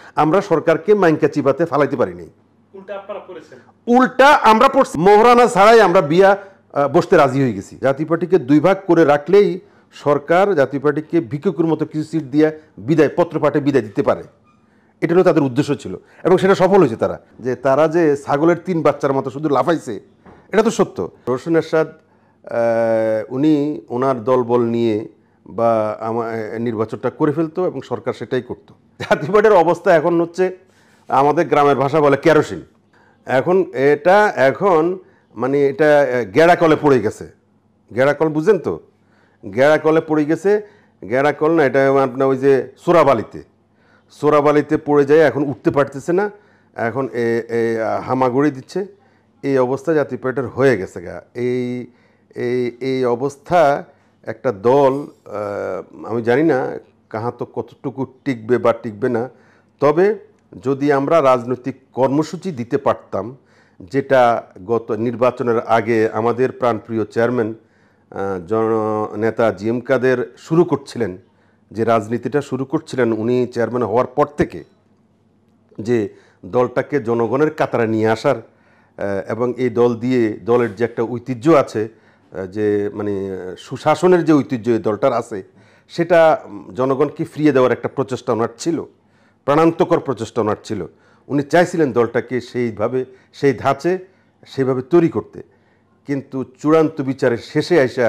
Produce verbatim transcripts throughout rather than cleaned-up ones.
আমরা সরকারকে মাইনকা চিবাতে ফালাইতে পারিনি, উল্টা আমরা পড়ছি মোহরানা ছাড়াই আমরা বিয়া বসতে রাজি হয়ে গেছি। জাতীয় পার্টিকে দুই ভাগ করে রাখলেই সরকার জাতীয় পার্টিকে ভিক্ষুকের মতো কিছু সিট দিয়ে বিদায় পত্র পাঠে বিদায় দিতে পারে, এটা হলো তাদের উদ্দেশ্য ছিল এবং সেটা সফল হয়েছে। তারা যে তারা যে ছাগলের তিন বাচ্চার মতো শুধু লাফাইছে এটা তো সত্য। রওশন এরশাদ উনি ওনার দলবল নিয়ে বা আমার নির্বাচনটা করে ফেলতো এবং সরকার সেটাই করতো। জাতীয় পার্টির অবস্থা এখন হচ্ছে আমাদের গ্রামের ভাষা বলে কেরোসিন। এখন এটা এখন মানে এটা গেড়াকলে পড়ে গেছে। গেড়াকল বুঝেন তো, গেড়াকলে পড়ে গেছে। গেড়াকল না, এটা আপনার ওই যে সোরাবালিতে সোরাবালিতে পড়ে যায়, এখন উঠতে পারতেছে না, এখন হামাগুড়ি দিচ্ছে। এই অবস্থা জাতীয় পার্টির হয়ে গেছে গা। এই এই এই অবস্থা একটা দল, আমি জানি না কাহা তো কতটুকু টিকবে বা টিকবে না, তবে যদি আমরা রাজনৈতিক কর্মসূচি দিতে পারতাম, যেটা গত নির্বাচনের আগে আমাদের প্রাণপ্রিয় চেয়ারম্যান জননেতা জি এম কাদের শুরু করছিলেন, যে রাজনীতিটা শুরু করছিলেন উনি চেয়ারম্যান হওয়ার পর থেকে, যে দলটাকে জনগণের কাতারে নিয়ে আসার এবং এই দল দিয়ে দলের যে একটা ঐতিহ্য আছে, যে মানে সুশাসনের যে ঐতিহ্য এই দলটার আছে, সেটা জনগণকে ফিরিয়ে দেওয়ার একটা প্রচেষ্টা ওনার ছিল, প্রাণান্তকর প্রচেষ্টা ওনার ছিল। উনি চাইছিলেন দলটাকে সেইভাবে সেই ধাঁচে সেইভাবে তৈরি করতে, কিন্তু চূড়ান্ত বিচারের শেষে আইসা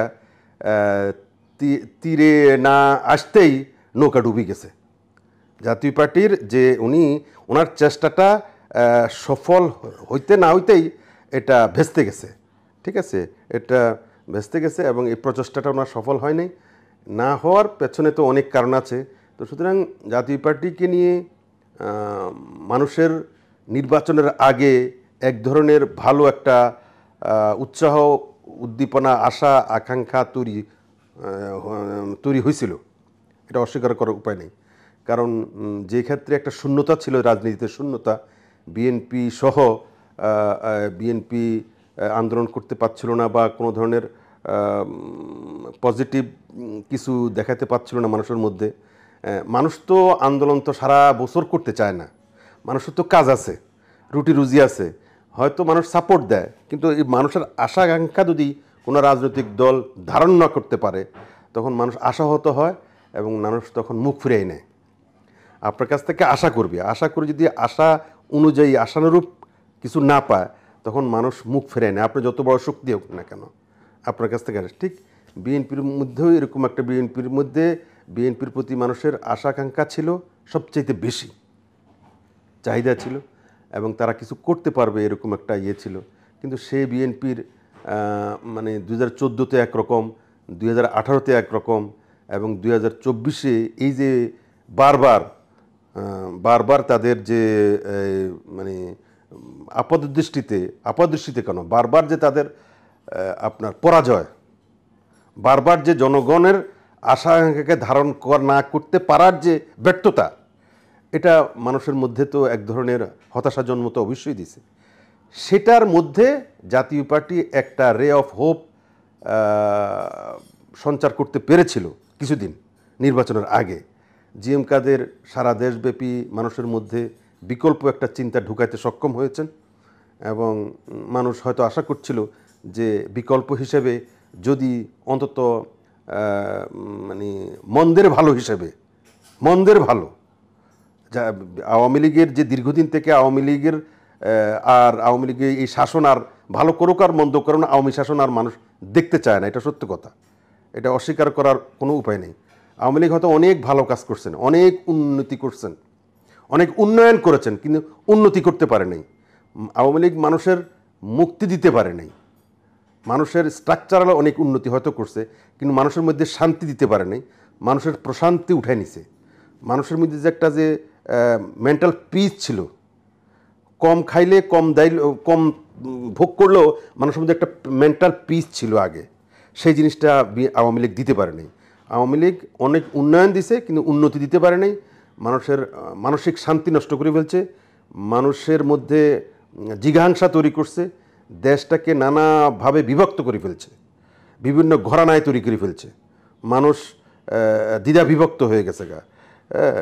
তীরে না আসতেই নৌকা ডুবে গেছে জাতীয় পার্টির। যে উনি ওনার চেষ্টাটা সফল হইতে না হইতেই এটা ভেস্তে গেছে, ঠিক আছে, এটা ভেস্তে গেছে এবং এই প্রচেষ্টাটা ওনার সফল হয় নাই। না হওয়ার পেছনে তো অনেক কারণ আছে। তো সুতরাং জাতীয় পার্টিকে নিয়ে মানুষের নির্বাচনের আগে এক ধরনের ভালো একটা উৎসাহ, উদ্দীপনা, আশা, আকাঙ্ক্ষা তৈরি তৈরি হয়েছিল, এটা অস্বীকার করার উপায় নেই। কারণ যে ক্ষেত্রে একটা শূন্যতা ছিল, রাজনীতিতে শূন্যতা, বিএনপি সহ বিএনপি আন্দোলন করতে পারছিল না বা কোনো ধরনের পজিটিভ কিছু দেখাতে পারছিল না মানুষের মধ্যে। মানুষ তো আন্দোলন তো সারা বছর করতে চায় না, মানুষের তো কাজ আছে, রুটি রুজি আছে, হয়তো মানুষ সাপোর্ট দেয়, কিন্তু এই মানুষের আশা আকাঙ্ক্ষা যদি কোনো রাজনৈতিক দল ধারণ না করতে পারে, তখন মানুষ আশাহত হয় এবং মানুষ তখন মুখ ফিরিয়ে নেয়। আপনার কাছ থেকে আশা করবে, আশা করে যদি আশা অনুযায়ী আশানুরূপ কিছু না পায়, তখন মানুষ মুখ ফিরিয়ে নেয়, আপনি যত বড় শক্তি হোক না কেন আপনার কাছ থেকে। ঠিক বিএনপির মধ্যেও এরকম একটা, বিএনপির মধ্যে বিএনপির প্রতি মানুষের আশা আকাঙ্ক্ষা ছিল সবচাইতে বেশি, চাহিদা ছিল এবং তারা কিছু করতে পারবে এরকম একটা ইয়ে ছিল। কিন্তু সেই বিএনপির মানে দুই হাজার চোদ্দোতে একরকম, দুই হাজার আঠারোতে একরকম এবং দুই হাজার চব্বিশে এই যে বারবার বারবার তাদের যে মানে আপাতদৃষ্টিতে আপাতদৃষ্টিতে কেন বারবার যে তাদের আপনার পরাজয়, বারবার যে জনগণের আশা আকাঙ্ক্ষাকে ধারণ না করতে পারার যে ব্যর্থতা, এটা মানুষের মধ্যে তো এক ধরনের হতাশা জন্ম তো অবশ্যই দিছে। সেটার মধ্যে জাতীয় পার্টি একটা রে অফ হোপ সঞ্চার করতে পেরেছিল কিছুদিন নির্বাচনের আগে। জি এম কাদের সারা দেশব্যাপী মানুষের মধ্যে বিকল্প একটা চিন্তা ঢুকাইতে সক্ষম হয়েছেন এবং মানুষ হয়তো আশা করছিল যে বিকল্প হিসেবে যদি অন্তত মানে মন্দের ভালো হিসেবে, মন্দের ভালো, যা আওয়ামী লীগের যে দীর্ঘদিন থেকে আওয়ামী লীগের আর আওয়ামী লীগের এই শাসন আর ভালো করুক আর মন্দ করুক না, আওয়ামী শাসন আর মানুষ দেখতে চায় না, এটা সত্য কথা, এটা অস্বীকার করার কোনো উপায় নেই। আওয়ামী লীগ হয়তো অনেক ভালো কাজ করছেন, অনেক উন্নতি করছেন, অনেক উন্নয়ন করেছেন, কিন্তু উন্নতি করতে পারে নাই। আওয়ামী লীগ মানুষের মুক্তি দিতে পারে নাই, মানুষের স্ট্রাকচারাল অনেক উন্নতি হয়তো করছে, কিন্তু মানুষের মধ্যে শান্তি দিতে পারে নাই, মানুষের প্রশান্তি উঠায় নিছে। মানুষের মধ্যে যে একটা যে মেন্টাল পিস ছিল, কম খাইলে কম দাইল কম ভোগ করলেও মানুষের মধ্যে একটা মেন্টাল পিস ছিল আগে, সেই জিনিসটা আওয়ামী লীগ দিতে পারে নাই। আওয়ামী লীগ অনেক উন্নয়ন দিছে কিন্তু উন্নতি দিতে পারে নাই, মানুষের মানসিক শান্তি নষ্ট করে ফেলছে, মানুষের মধ্যে জিঘাংসা তৈরি করছে, দেশটাকে নানাভাবে বিভক্ত করে ফেলছে, বিভিন্ন ঘরানায় তৈরি করে ফেলছে, মানুষ দ্বিধা বিভক্ত হয়ে গেছে গা।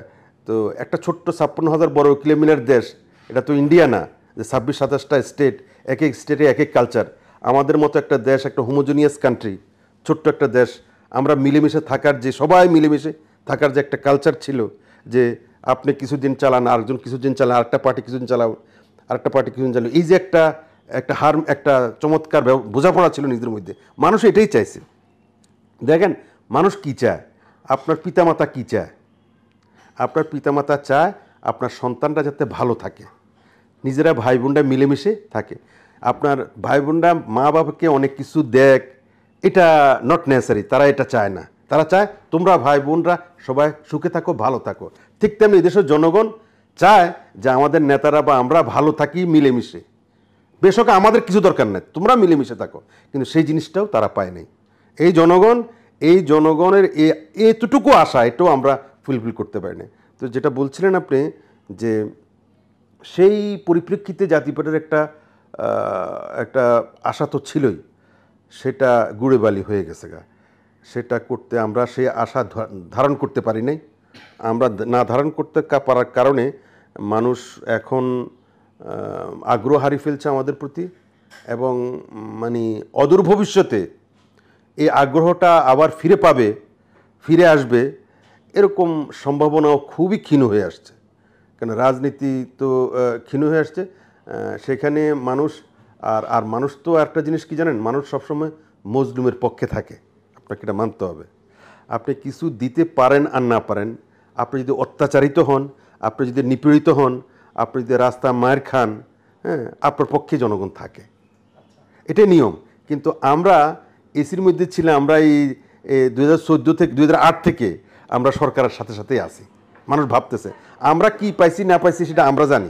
তো একটা ছোট্ট ছাপ্পান্ন হাজার বড় কিলোমিটার দেশ, এটা তো ইন্ডিয়া না যে ছাব্বিশ সাতাশটা স্টেট, এক এক স্টেটে এক এক কালচার। আমাদের মতো একটা দেশ, একটা হোমোজেনিয়াস কান্ট্রি, ছোট্ট একটা দেশ, আমরা মিলেমিশে থাকার যে সবাই মিলেমিশে থাকার যে একটা কালচার ছিল, যে আপনি কিছুদিন চালান, আরেকজন কিছুদিন চালান, আরেকটা পার্টি কিছুদিন চালাও, আরেকটা পার্টি কিছুদিন চালাও, এই যে একটা একটা হার একটা চমৎকার বোঝাপড়া ছিল নিজেদের মধ্যে। মানুষ এটাই চাইছে। দেখেন মানুষ কী চায়, আপনার পিতামাতা কী চায়? আপনার পিতামাতা চায় আপনার সন্তানরা যাতে ভালো থাকে, নিজেরা ভাই বোনরা মিলেমিশে থাকে। আপনার ভাই বোনরা মা বাবাকে অনেক কিছু দেখ, এটা নট নেসেসারি, তারা এটা চায় না। তারা চায় তোমরা ভাই বোনরা সবাই সুখে থাকো, ভালো থাকো। ঠিক তেমনি দেশের জনগণ চায় যে আমাদের নেতারা বা আমরা ভালো থাকি মিলেমিশে, বেশক আমাদের কিছু দরকার নেই, তোমরা মিলেমিশে থাকো। কিন্তু সেই জিনিসটাও তারা পায় নাই। এই জনগণ এই জনগণের এতটুকু আশা এটাও আমরা ফুলফিল করতে পারি না। তো যেটা বলছিলেন আপনি, যে সেই পরিপ্রেক্ষিতে জাতীয় পার্টির একটা একটা আশা তো ছিলই, সেটা গুড়ে বালি হয়ে গেছে গা। সেটা করতে আমরা সেই আশা ধারণ করতে পারি নাই। আমরা না ধারণ করতে পারার কারণে মানুষ এখন আগ্রহ হারিয়ে ফেলছে আমাদের প্রতি, এবং মানে অদূর ভবিষ্যতে এই আগ্রহটা আবার ফিরে পাবে, ফিরে আসবে, এরকম সম্ভাবনাও খুবই ক্ষীণ হয়ে আসছে। কেন রাজনীতি তো ক্ষীণ হয়ে আসছে, সেখানে মানুষ আর আর মানুষ তো একটা জিনিস কি জানেন, মানুষ সবসময় মজলুমের পক্ষে থাকে, আপনাকে এটা মানতে হবে। আপনি কিছু দিতে পারেন আর না পারেন, আপনি যদি অত্যাচারিত হন, আপনি যদি নিপীড়িত হন, আপনি যদি রাস্তা মায়ের খান, হ্যাঁ, আপনার পক্ষে জনগণ থাকে, এটাই নিয়ম। কিন্তু আমরা এসির মধ্যে ছিলাম, আমরা এই দুই হাজার চোদ্দো থেকে দুই হাজার আট থেকে আমরা সরকারের সাথে সাথেই আছি। মানুষ ভাবতেছে আমরা কি পাইছি না পাইছি সেটা আমরা জানি।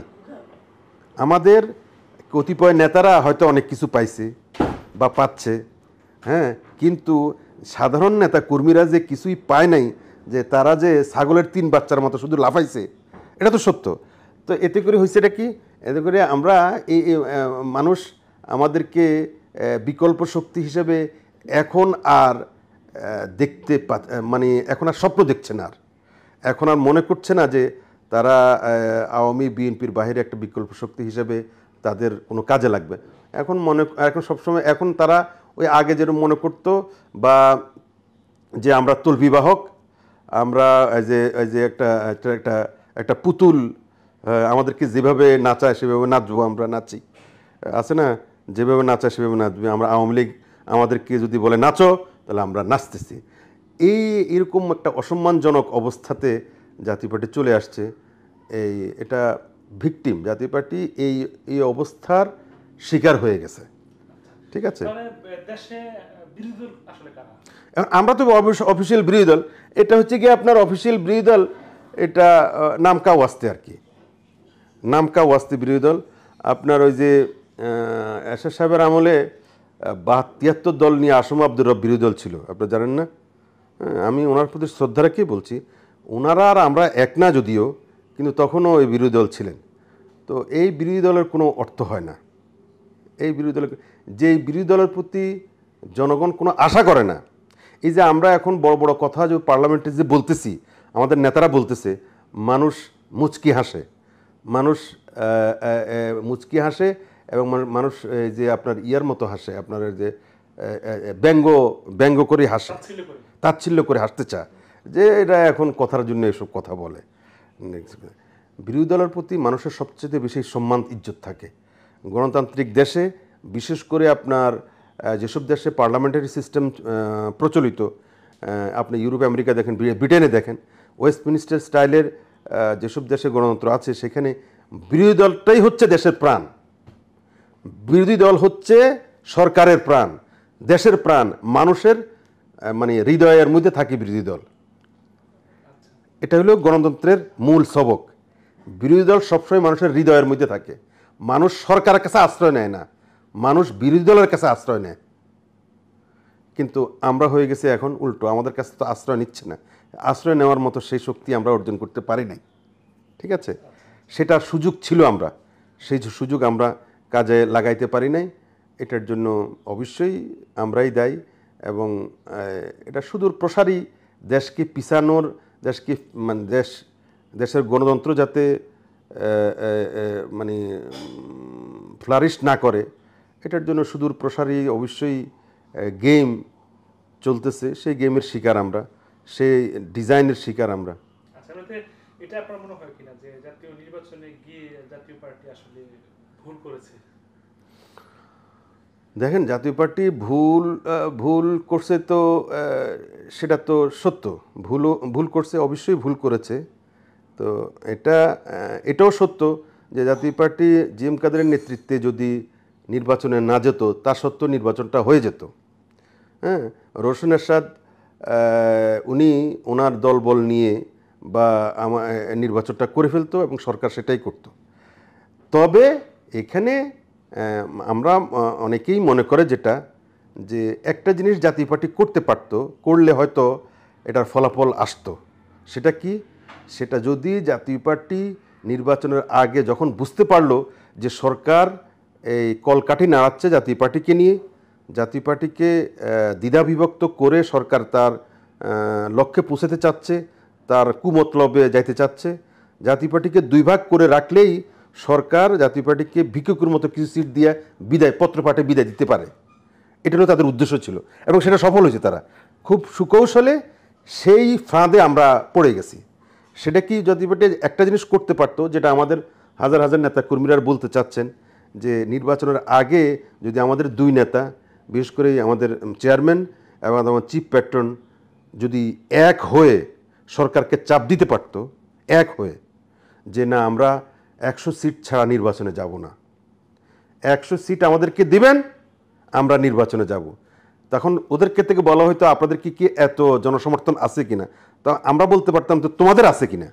আমাদের কতিপয় নেতারা হয়তো অনেক কিছু পাইছে বা পাচ্ছে, হ্যাঁ, কিন্তু সাধারণ নেতা কর্মীরা যে কিছুই পায় নাই, যে তারা যে ছাগলের তিন বাচ্চার মতো শুধু লাফাইছে, এটা তো সত্য। তো এতে করে হয়েছে এটা কি, এতে করে আমরা এই মানুষ আমাদেরকে বিকল্প শক্তি হিসেবে এখন আর দেখতে মানে এখন আর স্বপ্ন দেখছে না, আর এখন আর মনে করছে না যে তারা আওয়ামী বিএনপির বাইরে একটা বিকল্প শক্তি হিসেবে তাদের কোনো কাজে লাগবে। এখন মনে এখন সবসময় এখন তারা ওই আগে যেরকম মনে করতো, বা যে আমরা তলবিবাহক, আমরা যে যে একটা একটা একটা পুতুল, আমাদেরকে যেভাবে নাচায় সেভাবে নাচবো, আমরা নাচি, আছে না, যেভাবে নাচায় সেভাবে নাচবে। আমরা আওয়ামী লীগ আমাদেরকে যদি বলে নাচো, তাহলে আমরা নাচতেছি। এই এরকম একটা অসম্মানজনক অবস্থাতে জাতীয় পার্টি চলে আসছে। এই এটা ভিকটিম, জাতীয় পার্টি এই এই অবস্থার শিকার হয়ে গেছে। ঠিক আছে, আমরা তো অফিসিয়াল বিরোধী দল, এটা হচ্ছে কি আপনার অফিসিয়াল বিরোধী দল, এটা নামকা ওয়াস্তে আর কি, নামকা ওয়াস্তে বিরোধী দল। আপনার ওই যে এরশাদ সাহেবের আমলে বা তিয়াত্তর দল নিয়ে আসম আব্দুর রব বিরোধী দল ছিল, আপনারা জানেন না? আমি ওনার প্রতি শ্রদ্ধা রেখেই বলছি, ওনারা আর আমরা এক না যদিও, কিন্তু তখনও ওই বিরোধী দল ছিলেন। তো এই বিরোধী দলের কোনো অর্থ হয় না। এই বিরোধী দলের যে বিরোধী দলের প্রতি জনগণ কোনো আশা করে না। এই যে আমরা এখন বড় বড় কথা যে পার্লামেন্টে যে বলতেছি, আমাদের নেতারা বলতেছে, মানুষ মুচকি হাসে, মানুষ মুচকি হাসে, এবং মানুষ যে আপনার ইয়ার মতো হাসে, আপনার যে ব্যঙ্গ ব্যঙ্গ করে হাসে, তাচ্ছিল্য করে হাসতে চায়, যে এটা এখন কথার জন্য এসব কথা বলে। বিরোধী দলের প্রতি মানুষের সবচেয়ে বেশি সম্মান ইজ্জত থাকে গণতান্ত্রিক দেশে, বিশেষ করে আপনার যেসব দেশে পার্লামেন্টারি সিস্টেম প্রচলিত, আপনি ইউরোপ আমেরিকা দেখেন, ব্রিটেনে দেখেন, ওয়েস্টমিনিস্টার স্টাইলের যেসব দেশে গণতন্ত্র আছে, সেখানে বিরোধী দলটাই হচ্ছে দেশের প্রাণ। বিরোধী দল হচ্ছে সরকারের প্রাণ, দেশের প্রাণ, মানুষের মানে হৃদয়ের মধ্যে থাকে বিরোধী দল। এটা হলো গণতন্ত্রের মূল সবক। বিরোধী দল সবসময় মানুষের হৃদয়ের মধ্যে থাকে। মানুষ সরকারের কাছে আশ্রয় নেয় না, মানুষ বিরোধী দলের কাছে আশ্রয় নেয়। কিন্তু আমরা হয়ে গেছি এখন উল্টো, আমাদের কাছে তো আশ্রয় নিচ্ছে না, আশ্রয় নেওয়ার মতো সেই শক্তি আমরা অর্জন করতে পারি নাই। ঠিক আছে, সেটার সুযোগ ছিল, আমরা সেই সুযোগ আমরা কাজে লাগাইতে পারি নাই। এটার জন্য অবশ্যই আমরাই দায়ী, এবং এটা সুদূর প্রসারী দেশকে পিছানোর, দেশকে মানে দেশ দেশের গণতন্ত্র যাতে মানে ফ্লারিশ না করে, এটার জন্য সুদূর প্রসারী অবশ্যই গেম চলতেছে। সেই গেমের শিকার আমরা, সেই ডিজাইনের শিকার আমরা। এটা আপনার মনে হয় কিনা যে জাতীয় নির্বাচনে গিয়ে জাতীয় পার্টি আসলে ভুল করেছে? দেখেন, জাতীয় পার্টি ভুল ভুল করছে তো সেটা তো সত্য, ভুলও ভুল করছে, অবশ্যই ভুল করেছে। তো এটা এটাও সত্য যে জাতীয় পার্টি জি এম কাদেরের নেতৃত্বে যদি নির্বাচনে না যেত, তা সত্ত্বেও নির্বাচনটা হয়ে যেত। হ্যাঁ, রওশন এরশাদ উনি ওনার দলবল নিয়ে বা আমার নির্বাচনটা করে ফেলতো এবং সরকার সেটাই করত। তবে এখানে আমরা অনেকেই মনে করে যেটা যে একটা জিনিস জাতীয় পার্টি করতে পারত, করলে হয়তো এটার ফলাফল আসতো। সেটা কি? সেটা যদি জাতীয় পার্টি নির্বাচনের আগে যখন বুঝতে পারলো যে সরকার এই কলকাঠি নাড়াচ্ছে জাতীয় পার্টিকে নিয়ে, জাতীয় পার্টিকে দ্বিধাবিভক্ত করে সরকার তার লক্ষ্যে পৌঁছাতে চাচ্ছে, তার কুমতলবে যাইতে চাচ্ছে, জাতীয় পার্টিকে দুই ভাগ করে রাখলেই সরকার জাতীয় পার্টিকে ভিক্ষুকের মতো কিছু সিট দিয়ে বিদায় পত্র পাঠে বিদায় দিতে পারে, এটারও তাদের উদ্দেশ্য ছিল এবং সেটা সফল হয়েছে। তারা খুব সুকৌশলে সেই ফাঁদে আমরা পড়ে গেছি। সেটা কি, জাতীয় পার্টি একটা জিনিস করতে পারতো, যেটা আমাদের হাজার হাজার নেতা কর্মীরা বলতে চাচ্ছেন, যে নির্বাচনের আগে যদি আমাদের দুই নেতা, বিশেষ করে আমাদের চেয়ারম্যান এবং আমার চিফ প্যাট্রন যদি এক হয়ে সরকারকে চাপ দিতে পারতো, এক হয়ে যে না আমরা একশো সিট ছাড়া নির্বাচনে যাব না, একশো সিট আমাদেরকে দিবেন, আমরা নির্বাচনে যাব। তখন ওদেরকে থেকে বলা হয়তো আপনাদের কি কি এত জনসমর্থন আছে কিনা, তা আমরা বলতে পারতাম তো তোমাদের আছে কিনা,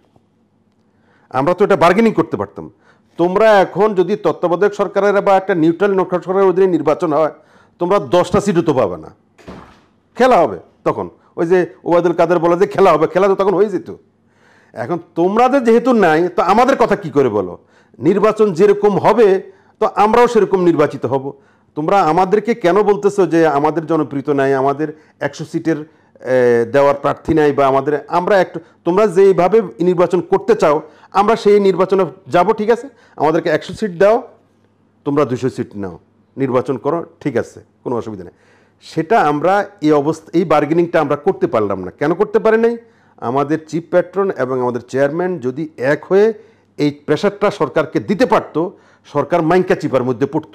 আমরা তো এটা বার্গেনিং করতে পারতাম। তোমরা এখন যদি তত্ত্বাবধায়ক সরকারের বা একটা নিউট্রাল সরকারের অধীনে নির্বাচন হয়, তোমরা দশটা সিটও তো পাবে না। খেলা হবে তখন, ওই যে ওবায়দুল কাদের বলে যে খেলা হবে, খেলা তো তখন হয়ে যেত। এখন তোমাদের যেহেতু নাই, তো আমাদের কথা কি করে বলো? নির্বাচন যেরকম হবে তো আমরাও সেরকম নির্বাচিত হব। তোমরা আমাদেরকে কেন বলতেছো যে আমাদের জনপ্রিয়তা নাই, আমাদের একশো সিটের দেওয়ার প্রার্থী নাই, বা আমাদের আমরা একটু তোমরা যেইভাবে নির্বাচন করতে চাও আমরা সেই নির্বাচনে যাব, ঠিক আছে, আমাদেরকে একশো সিট দাও, তোমরা দুশো সিট নাও, নির্বাচন করো, ঠিক আছে, কোনো অসুবিধা নেই। সেটা আমরা এই অবস্থা এই বার্গেনিংটা আমরা করতে পারলাম না। কেন করতে পারি নাই? আমাদের চিফ প্যাট্রন এবং আমাদের চেয়ারম্যান যদি এক হয়ে এই প্রেশারটা সরকারকে দিতে পারত, সরকার মাইনকা চিপার মধ্যে পড়তো।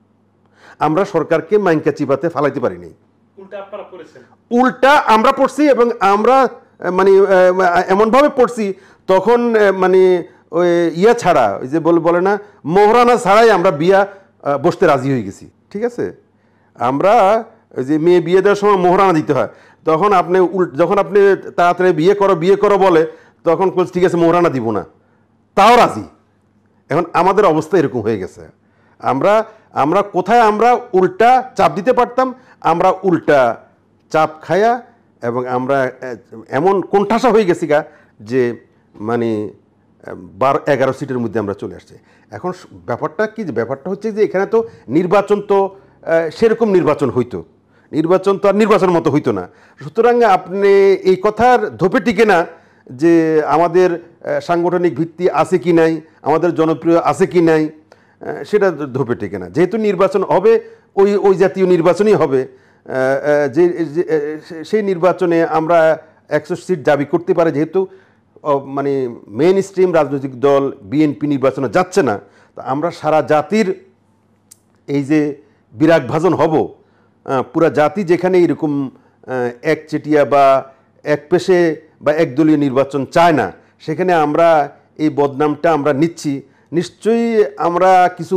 আমরা সরকারকে মাইনকা চিপাতে ফালাইতে পারিনি, উল্টা আমরা পড়ছি। এবং আমরা মানে এমনভাবে পড়ছি তখন মানে ওই ইয়া ছাড়া, ওই যে বলে না মোহরানা ছাড়াই আমরা বিয়া বসতে রাজি হয়ে গেছি, ঠিক আছে। আমরা যে মেয়ে বিয়ে দেওয়ার সময় মোহরানা দিতে হয়, তখন আপনি যখন আপনি তাড়াতাড়ি বিয়ে করো বিয়ে করো বলে, তখন ঠিক আছে মোহরানা দিব না, তাও রাজি। এখন আমাদের অবস্থা এরকম হয়ে গেছে। আমরা আমরা কোথায় আমরা উল্টা চাপ দিতে পারতাম, আমরা উল্টা চাপ খায়া এবং আমরা এমন কোণঠাসা হয়ে গেছি গা যে মানে বারো এগারো সিটের মধ্যে আমরা চলে আসছি। এখন ব্যাপারটা কি, ব্যাপারটা হচ্ছে যে এখানে তো নির্বাচন তো সেরকম নির্বাচন হইতো, নির্বাচন তো আর নির্বাচনের মতো হইতো না। সুতরাং আপনি এই কথার ধোপে টিকে না যে আমাদের সাংগঠনিক ভিত্তি আছে কি নাই, আমাদের জনপ্রিয় আছে কি নাই, সেটা ধোপে টিকে না। যেহেতু নির্বাচন হবে, ওই ওই জাতীয় নির্বাচনই হবে, যে সেই নির্বাচনে আমরা একশো সিট দাবি করতে পারে, যেহেতু মানে মেইন স্ট্রিম রাজনৈতিক দল বিএনপি নির্বাচনে যাচ্ছে না, তো আমরা সারা জাতির এই যে বিরাগ ভাজন হব, পুরা জাতি যেখানে এরকম একচেটিয়া বা এক পেশে বা একদলীয় নির্বাচন চায় না, সেখানে আমরা এই বদনামটা আমরা নিচ্ছি। নিশ্চয়ই আমরা কিছু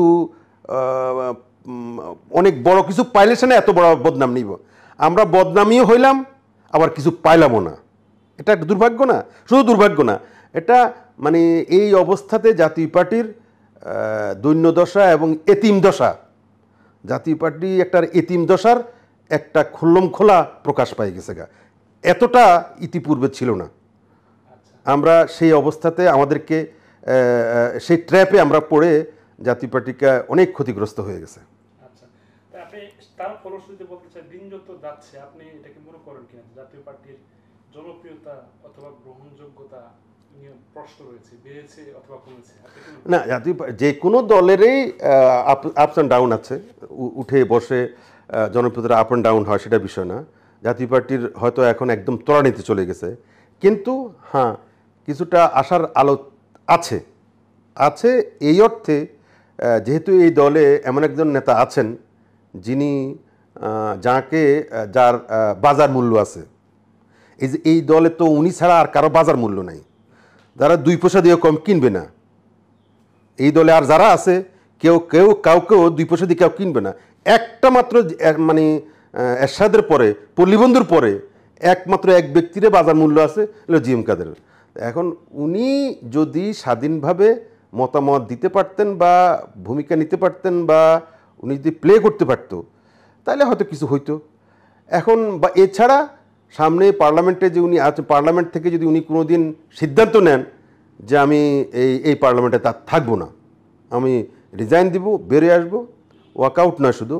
অনেক বড় কিছু পাইলে সে না এত বড় বদনাম নিব, আমরা বদনামিও হইলাম আবার কিছু পাইলামও না। এটা একটা দুর্ভাগ্য না, শুধু দুর্ভাগ্য না, এটা মানে এই অবস্থাতে জাতীয় পার্টির দৈন্য দশা এবং এতিম দশা, জাতীয় পার্টি একটা এতিম দশার একটা খুল্লম খোলা প্রকাশ পাই গেছে গা, এতটা ইতিপূর্বে ছিল না। আমরা সেই অবস্থাতে আমাদেরকে সেই ট্র্যাপে আমরা পড়ে জাতীয় পার্টিকে অনেক ক্ষতিগ্রস্ত হয়ে গেছে। আচ্ছা, আপনি তার ফলশ্রুতিতে বলতে চাই, দিন যত যাচ্ছে আপনি এটাকে মনে করেন কিনা জাতীয় পার্টির জনপ্রিয়তা অথবা গ্রহণযোগ্যতা নিয়ে প্রশ্ন রয়েছে, বেড়েছে অথবা কমেছে? না, জাতীয় যে কোনো দলেরই আপস অ্যান্ড ডাউন আছে, উঠে বসে জনপ্রিয়তা আপ অ্যান্ড ডাউন হয়, সেটা বিষয় না। জাতীয় পার্টির হয়তো এখন একদম ত্বরান্বিতে চলে গেছে, কিন্তু হ্যাঁ কিছুটা আশার আলো আছে আছে এই অর্থে যেহেতু এই দলে এমন একজন নেতা আছেন যিনি যাকে যার বাজার মূল্য আছে। এই যে এই দলে তো উনি ছাড়া আর কারো বাজার মূল্য নাই, যারা দুই পয়সা দিয়ে কম কিনবে না। এই দলে আর যারা আছে কেউ কেউ কাউকেও দুই পয়সা দিয়ে কেউ কিনবে না। একটা মাত্র মানে এরশাদের পরে, পল্লীবন্ধুর পরে একমাত্র এক ব্যক্তির বাজার মূল্য আছে, হলো জি এম কাদের। এখন উনি যদি স্বাধীনভাবে মতামত দিতে পারতেন বা ভূমিকা নিতে পারতেন বা উনি যদি প্লে করতে পারতো তাহলে হয়তো কিছু হইতো। এখন বা এছাড়া সামনে পার্লামেন্টে যে উনি আছে, পার্লামেন্ট থেকে যদি উনি কোনো দিন সিদ্ধান্ত নেন যে আমি এই এই পার্লামেন্টে তা থাকবো না, আমি রিজাইন দিব, বেরিয়ে আসবো, ওয়াকআউট নয় শুধু,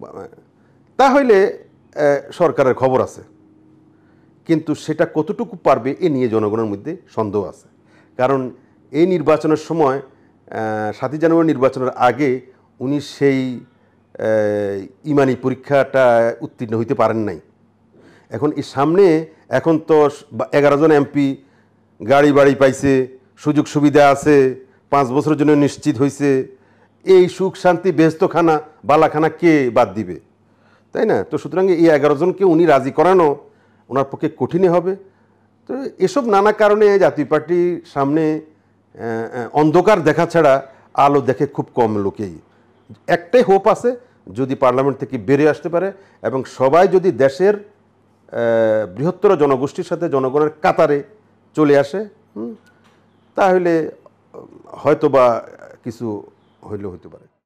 তাহলে সরকারের খবর আছে। কিন্তু সেটা কতটুকু পারবে এ নিয়ে জনগণের মধ্যে সন্দেহ আছে। কারণ এই নির্বাচনের সময়, সাতই জানুয়ারি নির্বাচনের আগে উনি সেই ইমানি পরীক্ষাটা উত্তীর্ণ হইতে পারেন নাই। এখন এই সামনে এখন তো এগারো জন এমপি গাড়ি বাড়ি পাইছে, সুযোগ সুবিধা আছে, পাঁচ বছরের জন্য নিশ্চিত হয়েছে। এই সুখ শান্তি বেহেশতখানা বালাখানা কে বাদ দিবে, তাই না? তো সুতরাং এই এগারো জনকে উনি রাজি করানো ওনার পক্ষে কঠিনই হবে। তো এসব নানা কারণে জাতীয় পার্টির সামনে অন্ধকার দেখা ছাড়া আলো দেখে খুব কম লোকেই। একটাই হোপ আছে, যদি পার্লামেন্ট থেকে বেরিয়ে আসতে পারে এবং সবাই যদি দেশের বৃহত্তর জনগোষ্ঠীর সাথে জনগণের কাতারে চলে আসে, তাহলে হয়তো বা কিছু হইলেও হতে পারে।